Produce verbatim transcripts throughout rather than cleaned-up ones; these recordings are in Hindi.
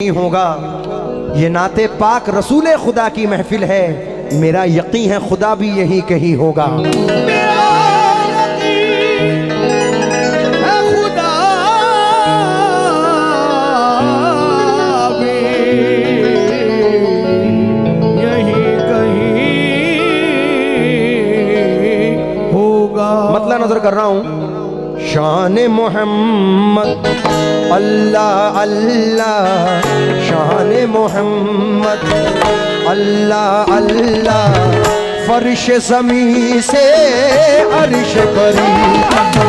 होगा। ये नाते पाक रसूल खुदा की महफिल है, मेरा यकीन है खुदा भी यही कहीं होगा। मतलब नजर कर रहा हूं। शान मोहम्मद अल्लाह अल्लाह, शान मोहम्मद अल्लाह अल्लाह, फर्श ज़मीं से अर्श परी।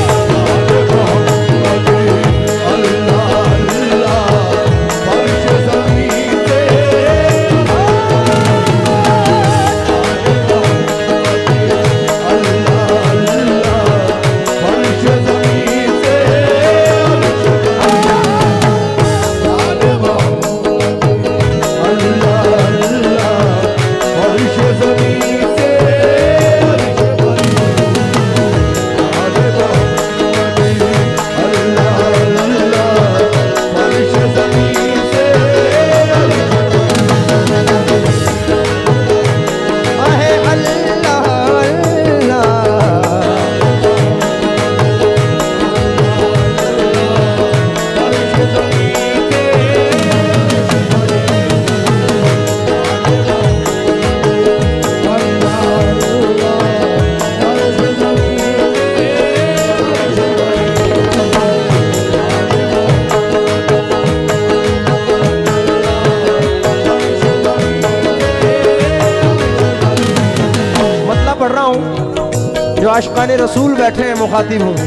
जो आशिकाने रसूल बैठे हैं मुखातिब हूँ।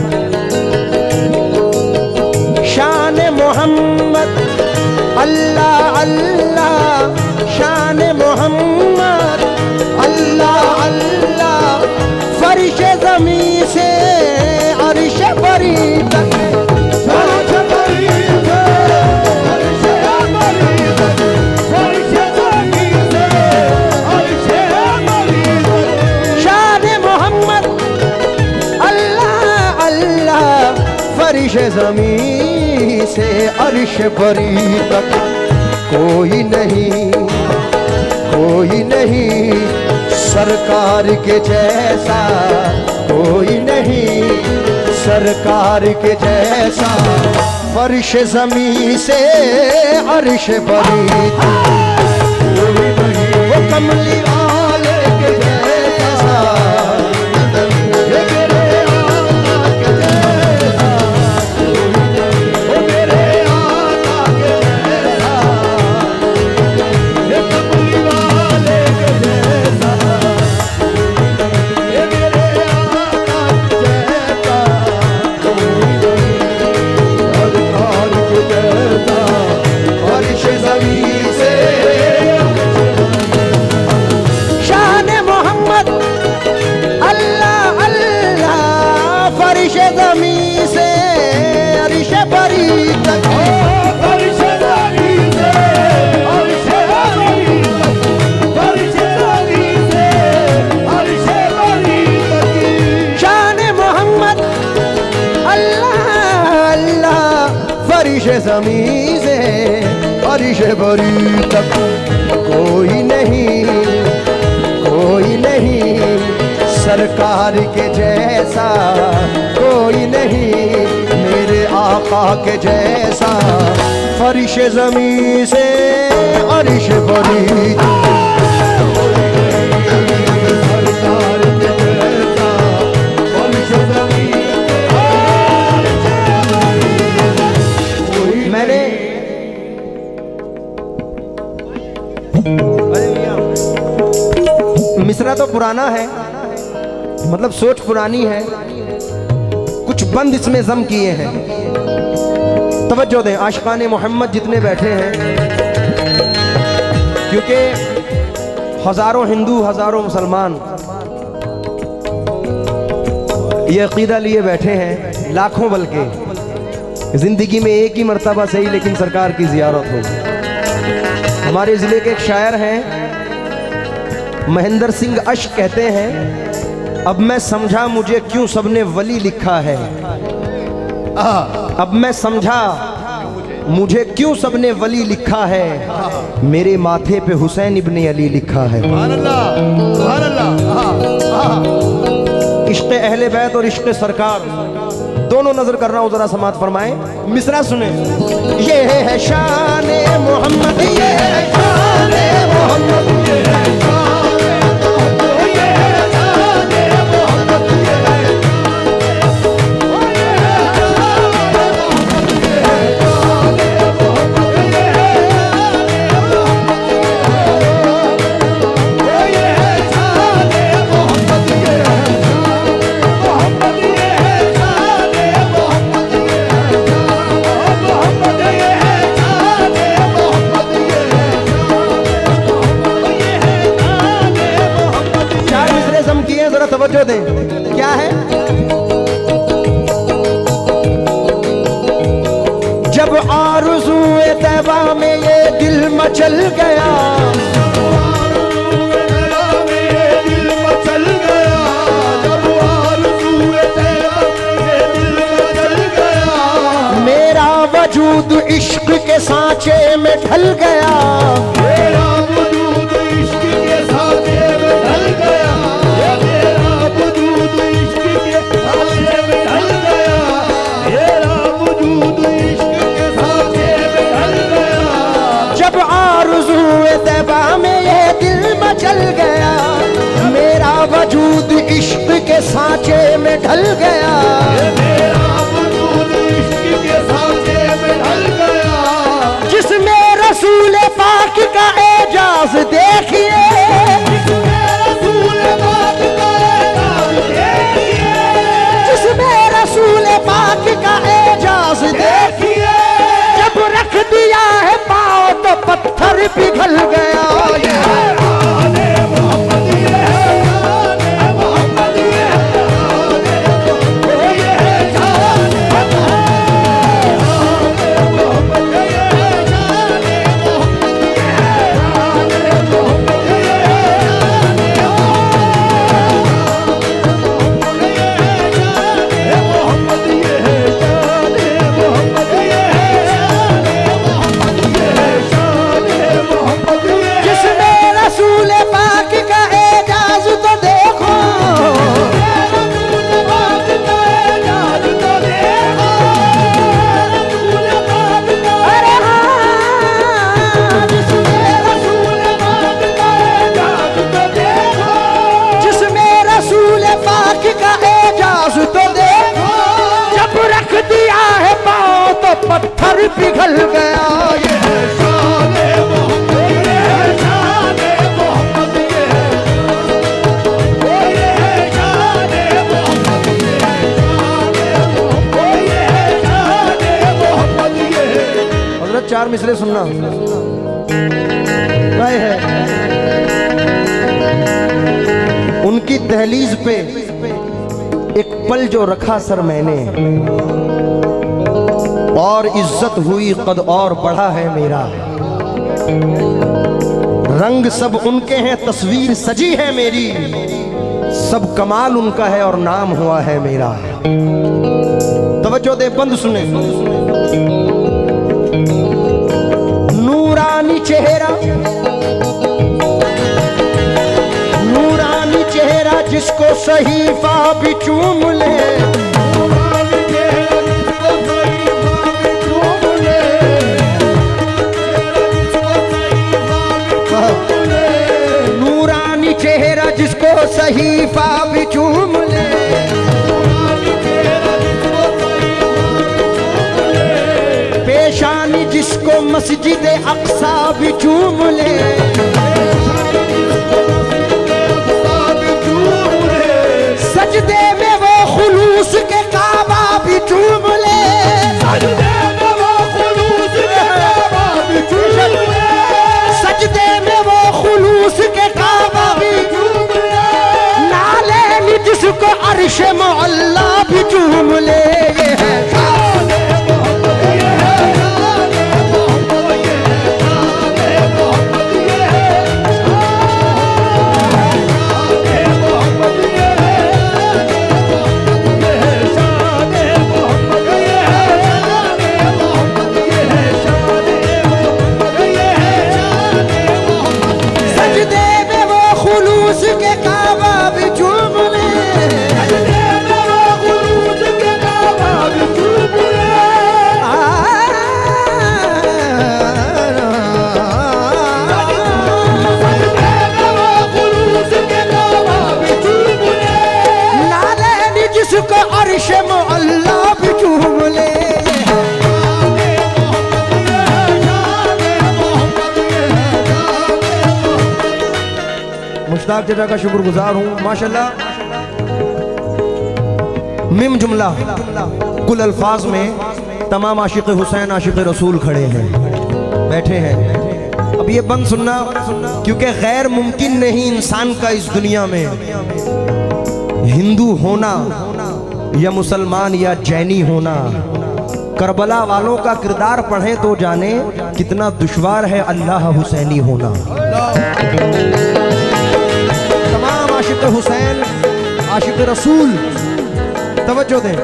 शान मोहम्मद अल्लाह अल्लाह, शान मोहम्मद अल्लाह अल्लाह, फर्श ज़मीं से अर्श परी तक, फर्श ज़मीं से अर्श परी तक, कोई नहीं कोई नहीं सरकार के जैसा, कोई नहीं सरकार के जैसा, फर्श ज़मीं से अर्श परी तक, कोई नहीं वो कमली वाले के जैसा, ज़मीं से अर्श परी तक, कोई नहीं कोई नहीं सरकार के जैसा, कोई नहीं मेरे आका के जैसा, फर्श ज़मीं से अर्श परी तक। मिसरा तो पुराना है, मतलब सोच पुरानी है, कुछ बंद इसमें जम किए हैं। तवज्जो दें, आशिकाने मोहम्मद जितने बैठे हैं, क्योंकि हजारों हिंदू हजारों मुसलमान ये अकीदा लिए बैठे हैं, लाखों बल्कि जिंदगी में एक ही मर्तबा सही लेकिन सरकार की जियारत हो। हमारे जिले के एक शायर हैं महेंद्र सिंह अश, कहते हैं अब मैं समझा मुझे क्यों सबने वली लिखा है, अब मैं समझा मुझे क्यों सबने वली लिखा है, मेरे माथे पे हुसैन इब्ने अली लिखा है। इश्क़ अहले बैत और इश्क़ सरकार दोनों नजर कर रहा हूं, जरा समात फरमाए। मिसरा सुने। ये है शाने मोहम्मद, ये है शाने मोहम्मद, ये है तवज्जो दें। क्या है? जब आरज़ूए तैबा में ये दिल मचल गया, मेरा वजूद इश्क के सांचे में ढल गया, मेरा वजूद इश्क के सांचे में ढल गया, चल गया, मेरा वजूद इश्क के सांचे में ढल गया, मेरा वजूद इश्क के सांचे में ढल गया, जिसमें रसूल पाक का एजाज देखिए, जिसमें रसूल पाक का एजाज देखिए, जिसमें रसूल पाक का एजाज देखिए, जब रख दिया है पाँव तो पत्थर पिघल गया। पत्थर पिघल गया। ये है शान-ए मोहम्मद, ये है शान-ए मोहम्मद, ये है ये है शान-ए मोहम्मद, ये है शान-ए मोहम्मद, ये है शान-ए मोहम्मद, ये है। हज़रत चार मिसरे सुनना क्या है। उनकी दहलीज पे एक पल जो रखा सर मैंने, और इज्जत हुई कद और बढ़ा है मेरा। रंग सब उनके हैं, तस्वीर सजी है मेरी, सब कमाल उनका है और नाम हुआ है मेरा। तवज्जो दे, बंद सुने। नूरानी चेहरा, नूरानी चेहरा जिसको सहीफा भी चूम ले, जिसको सहीफा भी चूम ले, पेशानी जिसको मस्जिद अक्सा भी चूम ले, सजदे में वो खुलूस के काबा भी चूम ले, सजदे में वो खुलूस के काबा भी चूम ले, सजदे में वो खुलूस के काबा भी जिसको अर्श मौला भी चूम ले। ये है शान-ए मोहम्मद, ये है शान-ए मोहम्मद, ये है शान-ए मोहम्मद, ये मुश्ताक चाचा का शुक्रगुजार हूँ। माशाल्लाह मिम जुमला कुल अल्फाज में तमाम आशिक हुसैन आशिक रसूल खड़े हैं, बैठे हैं। अब ये बंद सुनना, क्योंकि गैर मुमकिन नहीं इंसान का इस दुनिया में हिंदू होना या मुसलमान या जैनी होना। करबला वालों का किरदार पढ़ें तो जाने कितना दुश्वार है अल्लाह हुसैनी होना। तमाम आशिक हुसैन आशिक रसूल तवज्जो दें।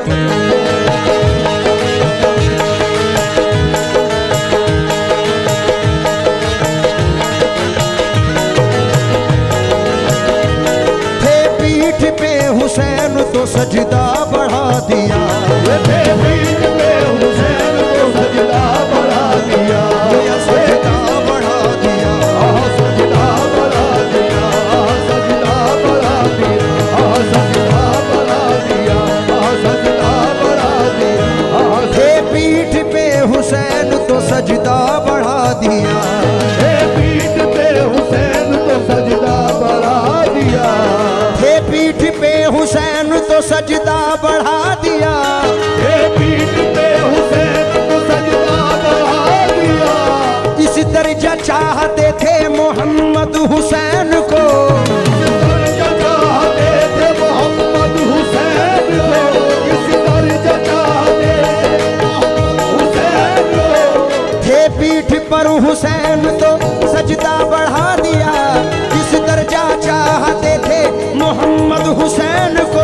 थे पीठ पे हुसैन तो सजदा बढ़ा दिया, थे पीठ पे हुसैन तो सजदा बढ़ा दिया, सजदा बढ़ा दिया, सजदा बढ़ा दिया, सजदा बढ़ा दिया, सजदा बढ़ा दिया, सजदा बढ़ा दिया। थे पीठ पे हुसैन तो सजदा बढ़ा दिया, थे पीठ पे हुसैन तो सजदा बढ़ा दिया, थे पीठ पे हुसैन तो सजदा बढ़ा दिया, थे पीठ पे हुसैन तो सजदा बढ़ा दिया। इस दर्जा चाहते थे मोहम्मद हुसैन को, इस दर्जा चाहते थे मोहम्मद हुसैन को, इस दर्जा चाहते हुसैन को। थे पीठ पर हुसैन तो सजदा बढ़ा दिया, इस दर्जा चाहते थे मोहम्मद हुसैन को,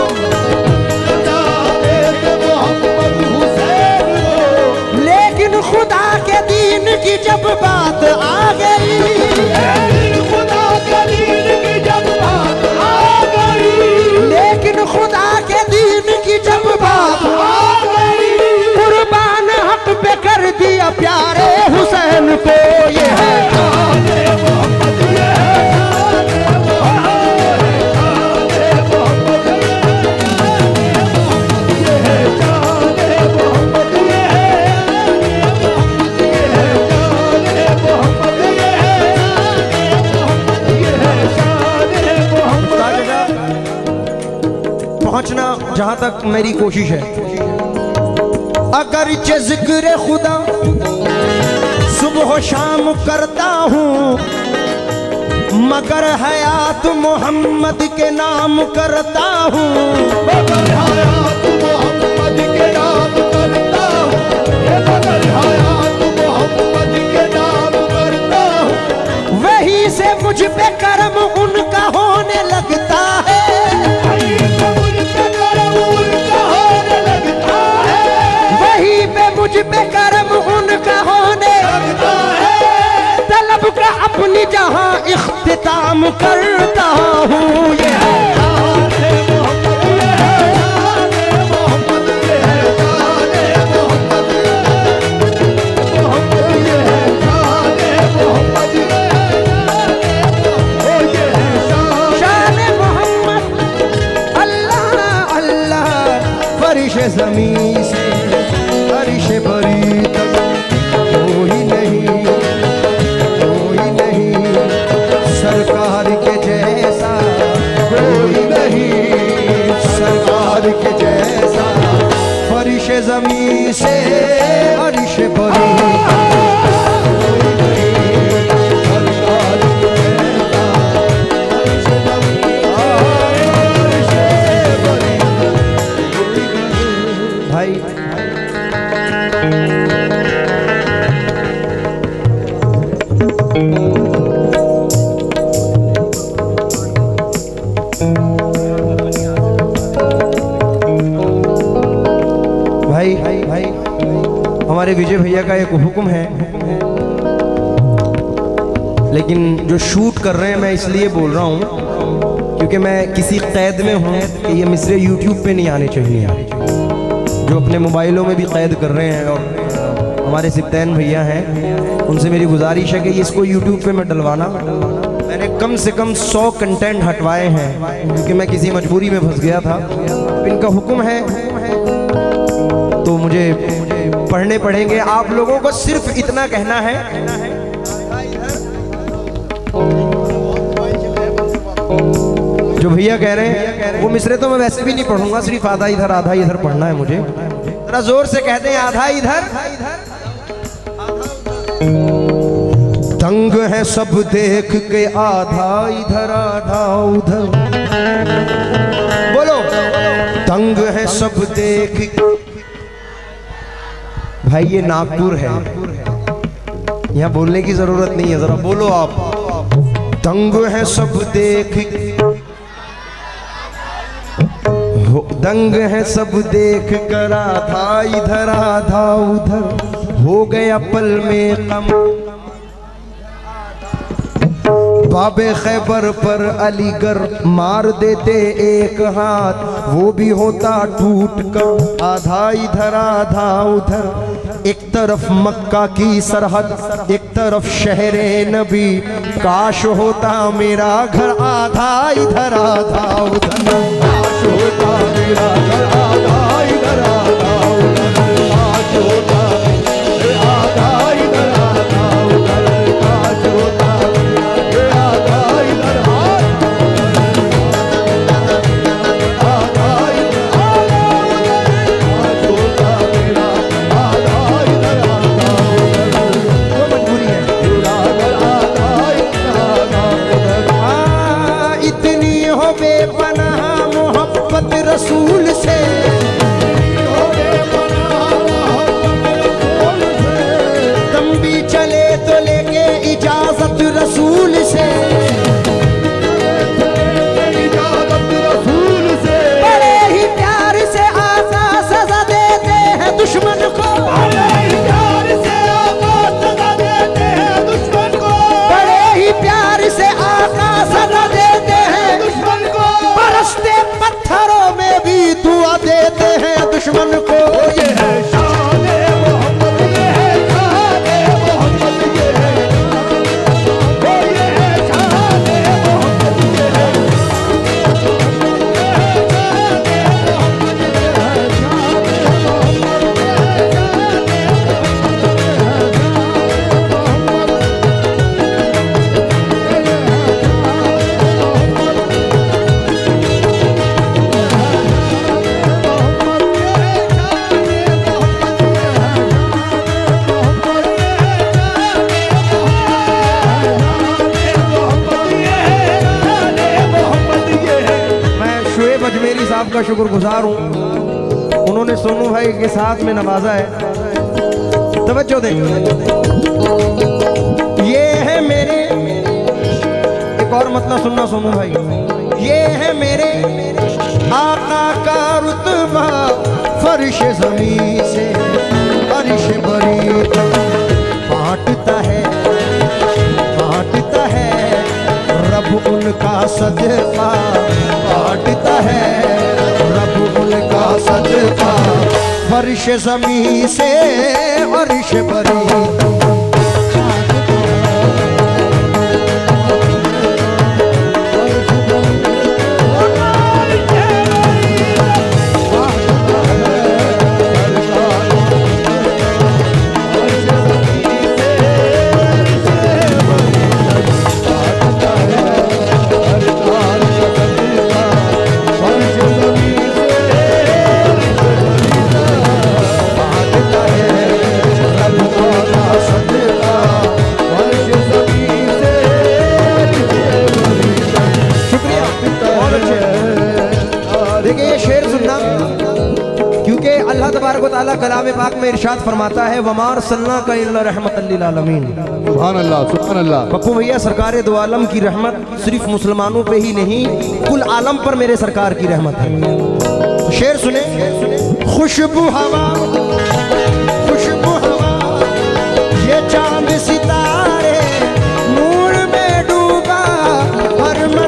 लेकिन खुदा के दीन की जब बात आ गई, खुदा के दीन की जब बात आ गई, लेकिन खुदा के दीन की जब बात आ गई, कुर्बान हक पे कर दिया प्यारे हुसैन को। ये है पहुंचना जहां तक मेरी कोशिश है। अगर जिक्र खुदा सुबह शाम करता हूँ, मगर हयात मोहम्मद के नाम करता हूँ, मगर हयात मोहम्मद के नाम करता हूँ, मगर हयात मोहम्मद के नाम करता हूँ। वही से मुझ पे कर्म उनका होने लगता है, मुझ पे कर्म उनका होने लगता है। तलब का अपनी जहां इख्तिताम करता हूँ। ये शान मोहम्मद अल्लाह अल्लाह फरिश ज़मीन से फरिश बरी तक कोई नहीं, कोई नहीं सरकार के जैसा, कोई नहीं सरकार के जैसा। फरिश ज़मीन से फरिश बरी कोई नहीं सरकार के जैसा, फरिश ज़मीन फरिश बरी। भाई भाई भाई हमारे विजय भैया का एक हुक्म है, लेकिन जो शूट कर रहे हैं मैं इसलिए बोल रहा हूँ क्योंकि मैं किसी कैद में हूँ कि ये मिसरे यूट्यूब पे नहीं आने चाहिए। जो अपने मोबाइलों में भी कैद कर रहे हैं, और हमारे सिप्तैन भैया हैं, उनसे मेरी गुजारिश है कि इसको यूट्यूब पे मैं डलवाना। मैंने कम से कम सौ कंटेंट हटवाए हैं क्योंकि मैं किसी मजबूरी में फंस गया था। इनका हुक्म है तो मुझे पढ़ने पड़ेंगे। आप लोगों को सिर्फ इतना कहना है, जो भैया कह रहे हैं वो मिसरे तो मैं वैसे भी नहीं पढ़ूंगा, सिर्फ आधा इधर आधा इधर पढ़ना है मुझे। जरा जोर से कहते हैं आधा इधर। तंग है सब देख के आधा इधर आधा उधर, बोलो तंग है सब देख के। भाई ये नागपुर है, यहाँ बोलने की जरूरत नहीं है, जरा बोलो आप। तंग है सब देख, दंग है सब देख कर आधा इधर आधा उधर, हो गया पल में कम। बाबे खैबर पर अलीगढ़ मार देते एक हाथ, वो भी होता टूट कर आधा इधर आधा उधर। एक तरफ मक्का की सरहद, एक तरफ शहरे नबी, काश होता मेरा घर आधा इधर आधा उधर, काश होता मेरा घर आधा इधर आधा उधर, काश होता आधा इधर आधा उधर, काश होता रसूल से, दम भी चले तो लेके इजाजत रसूल से, इजाजत रसूल से। बड़े ही प्यार से आका सजा देते हैं दुश्मन को, बड़े ही प्यार से आका सजा देते हैं दुश्मन को, बड़े ही प्यार से आका सजा देते हैं दुश्मन को। बरसते पत्थरों में भी दुआ देते हैं दुश्मन को। ये है शान-ए मोहम्मद, ये है शान-ए मोहम्मद, ये है वो ये है शान-ए मोहम्मद, ये है अजमेरी साहब का शुक्रगुजार हूँ, उन्होंने सोनू भाई के साथ में नवाजा है। तवज्जो दें, ये है मेरे, एक और मतलब सुनना सोनू भाई, ये है मेरे आका का रुतबा फर्श ज़मीं से अर्श बरी तक बांटता है, बांटता है रब उनका सदका, बांटता है रब उनका सदका फर्श ज़मीं से अर्श बरी। कलाम पाक में इरशाद फरमाता है वमार सल्ला का इल्ला रहमतल लिल आलमीन। सुभान अल्लाह, सुभान अल्लाह। पप्पू भैया सरकार दो आलम की रहमत सिर्फ मुसलमानों पे ही नहीं, कुल आलम पर मेरे सरकार की रहमत है। शेर सुने, खुशबू हवा, खुशबू हवा, ये चांद सितारे नूर में डूबा हर मन,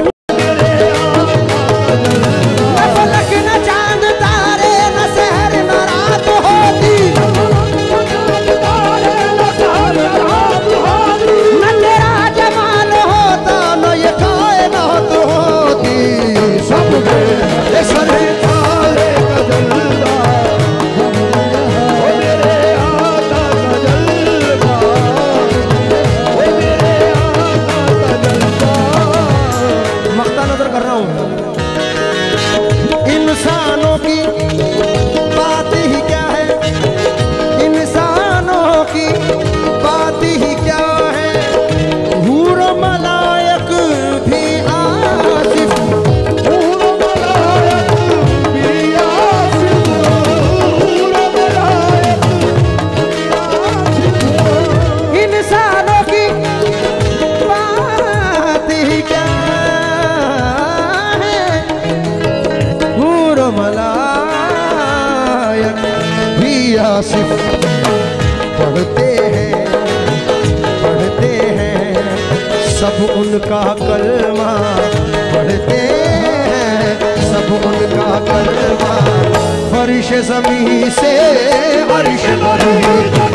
सब उनका कलमा पढ़ते हैं, सब उनका कलमा फर्श ज़मीं से अर्श पर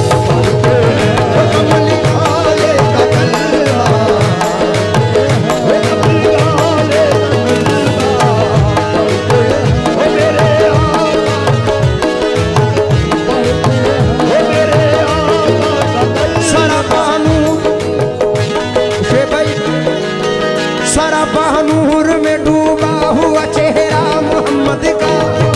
नूर में डूबा हुआ चेहरा मोहम्मद का,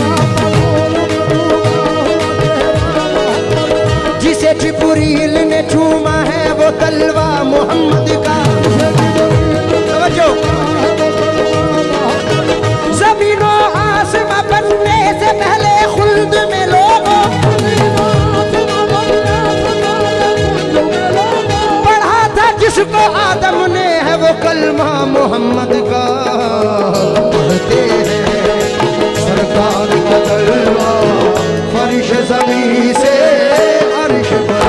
जिसे जिब्रील ने चूमा है वो तलवा मोहम्मद का। ज़मीनों आसमां बनने से पहले खुल्द में लोगों पढ़ा था जिसको आदम ने है वो कलमा मोहम्मद का। पढ़ते हैं सरकार का कलमा फर्श ज़मीं से अर्श पर।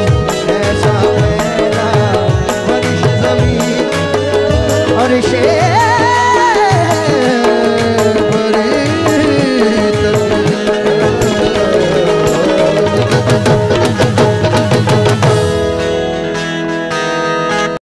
ऐसा फर्श ज़मीं अर्श